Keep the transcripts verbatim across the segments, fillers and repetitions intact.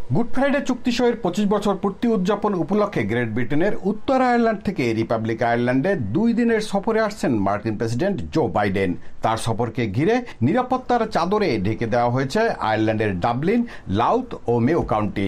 Good Friday চুক্তি সইয়ের পঁচিশ বছর পূর্তি উদযাপন উপলক্ষে গ্রেট ব্রিটেনের উত্তর আয়ারল্যান্ড থেকে রিপাবলিক আয়ারল্যান্ডে দুই দিনের সফরে আসছেন মার্কিন প্রেসিডেন্ট জো বাইডেন। তার সফরকে ঘিরে নিরাপত্তার চাদরে ঢেকে দেওয়া হয়েছে আয়ারল্যান্ডের ডাবলিন, লাউথ ও মেও কাউন্টি।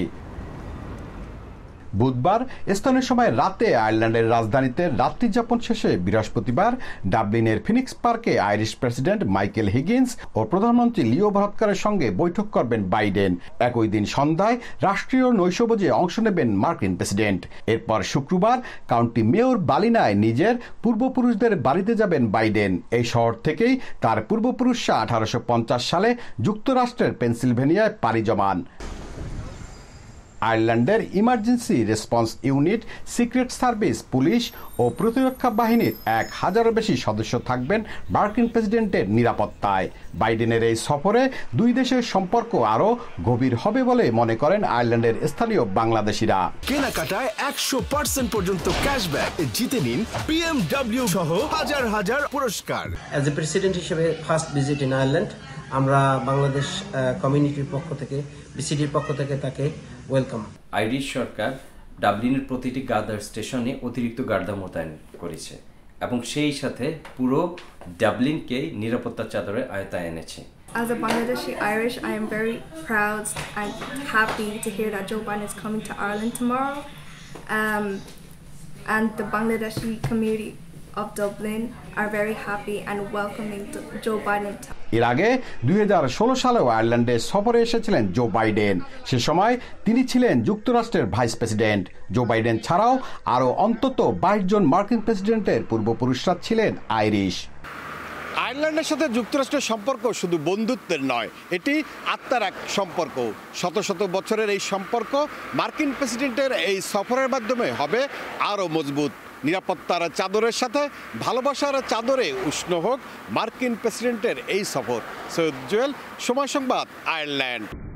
বুধবার স্থানীয় সময় রাতে আয়ারল্যান্ডের রাজধানীতে রাত্রিযাপন শেষে বৃহস্পতিবার ডাবলিনের ফিনিক্স পার্কে আইরিশ প্রেসিডেন্ট মাইকেল হিগিন্স ও প্রধানমন্ত্রী লিও ভারদকারের সঙ্গে বৈঠক করবেন বাইডেন। একই দিন সন্ধ্যায় রাষ্ট্রীয় নৈশভোজে অংশ নেবেন মার্কিন প্রেসিডেন্ট। এরপর শুক্রবার কাউন্টি মেয়র বালিনায় নিজের পূর্বপুরুষদের বাড়িতে যাবেন বাইডেন। এই শহর থেকেই তার পূর্বপুরুষরা আঠারোশো পঞ্চাশ সালে যুক্তরাষ্ট্রের পেনসিলভেনিয়ায় পাড়ি জমান। আয়ারল্যান্ডের emergency response unit, secret service, police ও প্রতিরক্ষা বাহিনীর এক হাজারও বেশি সদস্য থাকবেন মার্কিন প্রেসিডেন্টের নিরাপত্তায়। বাইডেনের এই সফরে দুই দেশের সম্পর্ক আরও গভীর হবে বলে মনে করেন আয়ারল্যান্ডের স্থানীয় বাংলাদেশিরা। কেনাকাটায় একশো পার্সেন্ট পর্যন্ত ক্যাশব্যাক জিতে নিন বিএমডব্লিউ সহ হাজার হাজার পুরস্কার। অ্যাজ এ প্রেসিডেন্ট হিসেবে ফার্স্ট ভিজিট ইন আয়ারল্যান্ড, আমরা বাংলাদেশ কমিউনিটির পক্ষ থেকে, বিসিডির পক্ষ থেকে তাকে ওয়েলকাম। আইরিশ সরকার ডাবলিনের প্রতিটি গার্ডার স্টেশনে অতিরিক্ত গার্ডা মোতায়েন করেছে এবং সেই সাথে পুরো ডাবলিনকে নিরাপত্তার চাদরে আয়তায় এনেছে। As a Bangladeshi Irish, I am very proud and happy to hear that Joe Biden is coming to Ireland tomorrow, um, and the Bangladeshi community of Dublin are very happy and welcoming to Joe Biden. এর আগে দুই হাজার ষোলো সালেও আয়ারল্যান্ডে সফরে এসেছিলেন Joe Biden. সে সময় তিনি ছিলেন যুক্তরাষ্ট্রের ভাইস প্রেসিডেন্ট। জো বাইডেন ছাড়াও আরও অন্তত বাইশ জন মার্কিন প্রেসিডেন্টের পূর্বপুরুষরা ছিলেন আইরিশ। আয়ারল্যান্ডের সাথে যুক্তরাষ্ট্রের সম্পর্ক শুধু বন্ধুত্বের নয়, এটি আত্মার এক সম্পর্ক। শত শত বছরের এই সম্পর্ক মার্কিন প্রেসিডেন্টের এই সফরের মাধ্যমে হবে আরও মজবুত। নিরাপত্তার চাদরের সাথে ভালোবাসার চাদরে উষ্ণ হোক মার্কিন প্রেসিডেন্টের এই সফর। সৈয়দ জুয়েল, সময় সংবাদ, আয়ারল্যান্ড।